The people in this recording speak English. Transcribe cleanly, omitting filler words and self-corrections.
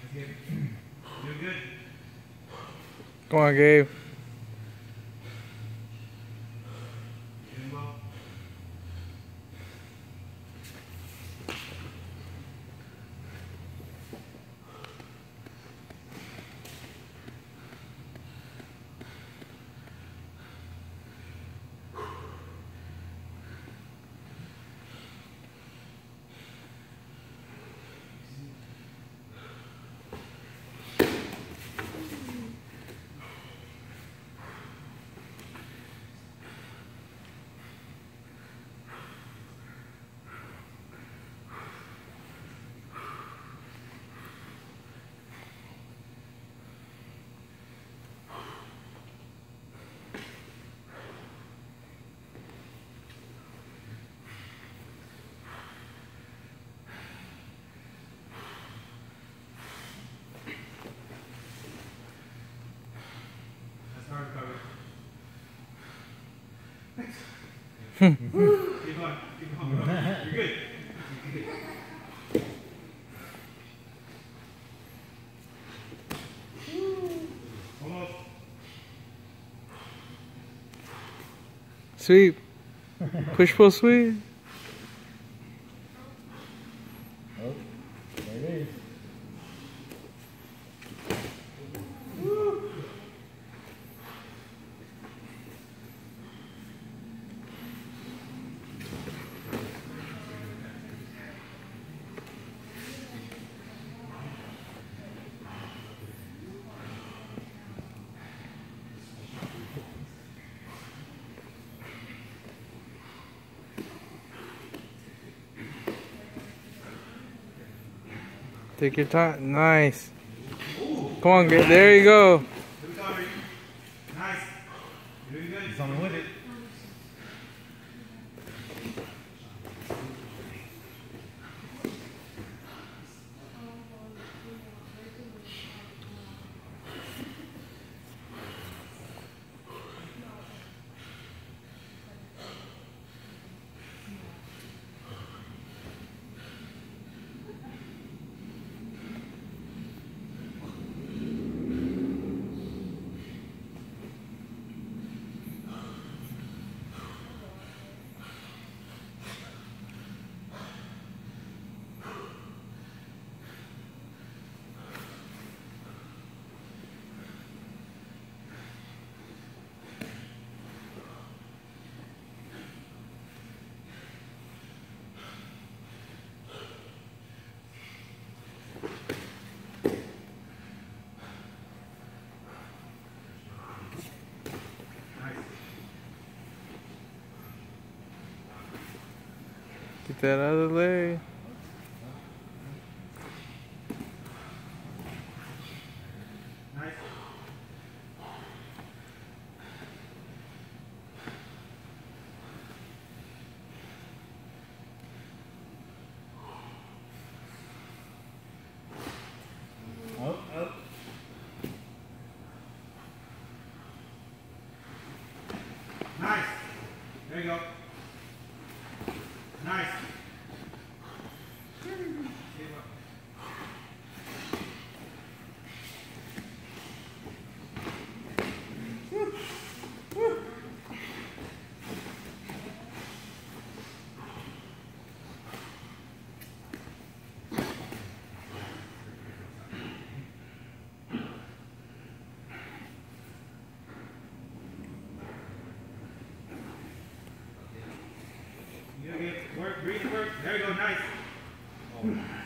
You're good. Come on, Gabe. You're doing well. Keep on, keep on. You're good. You're good. Almost. Sweep. Push pull sweep. Oh, there it is. Take your time. Nice. Come on, Gabe. There you go. Good recovery. Nice. You're doing good. He's on with it. Get that out of the way. Nice. Oh, oh. Nice. There you go. Nice. You gotta get work, breathe work. There you go, nice. Oh.